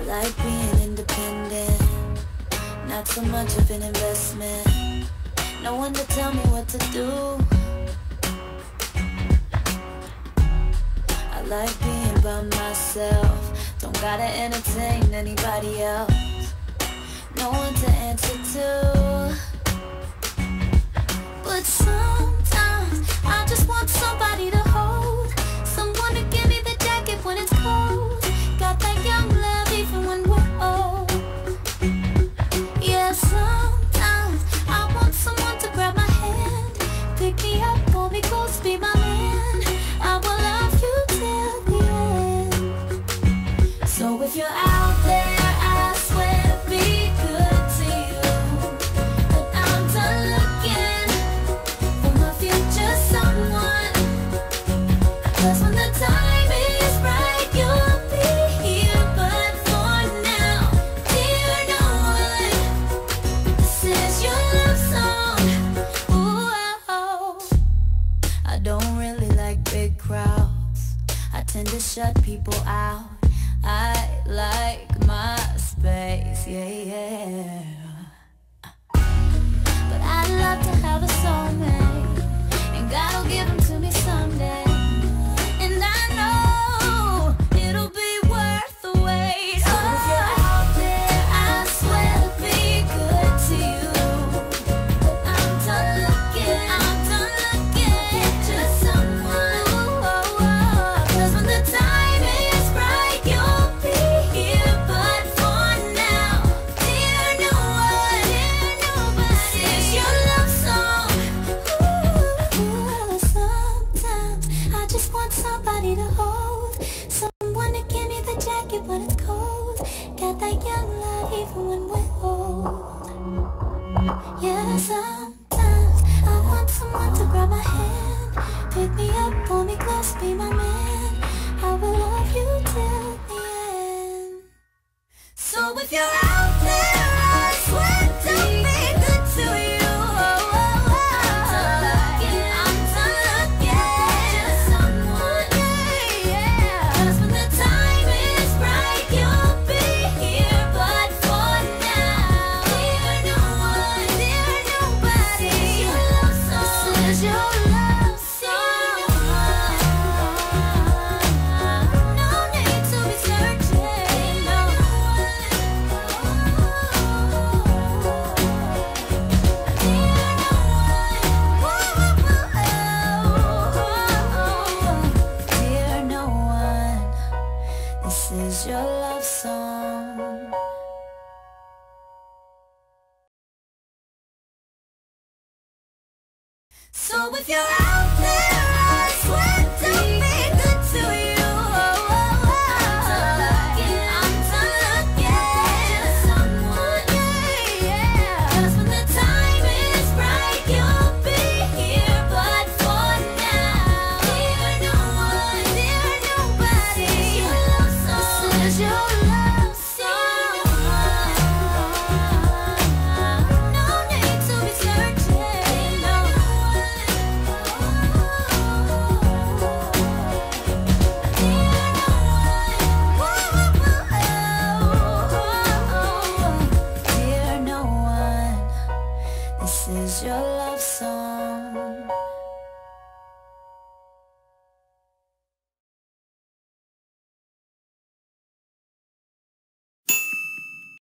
like being independent, not so much of an investment. No one to tell me what to do. I like being by myself, don't gotta entertain anybody else. No one to answer to. But sometimes I just want somebody to hold, someone to give me the jacket when it's cold. Got that young love even when we're old. Yeah, sometimes I want someone to grab my hand, pick me up, pull me close, be my man. I will love you till the end. So if you're out there, I swear to be good to you, but I'm done looking for my future someone. 'Cause when the time is right, you'll be here. But for now, dear no one, this is your love song. Ooh, oh. I don't really like big crowds, I tend to shut people out. I like my space, yeah, yeah. But I'd love to have a soulmate, and God'll give them to me someday. And I know it'll be worth the wait. So if you're out there, I swear to be good to you, but I'm done looking for just someone. 'Cause when the time is right, you'll be here. But for now, dear no one, this is your love song. Ooh, sometimes I just want somebody to hold, someone to give me the jacket when it's cold. Got that young love even when we're old. Yeah, sometimes I want someone to grab my hand, pick me up, pull me close, be my man. I will love you till the end. So if you're out there, I swear to be good to you. I'm done looking for just someone. 'Cause when the time is right, you'll be here. But for now, dear no one, dear nobody, this is your love song. This is your love song. No need to be searching, no one. Dear no one. Dear no one, this is your love song. So if you're out there, I swear to be good to you. I'm done looking for just someone. 'Cause when the time is right, you'll be here. But for now, dear no one, dear nobody, this is your love song. This is your love song. No need to be searching, no one. Dear no one, this is your love song.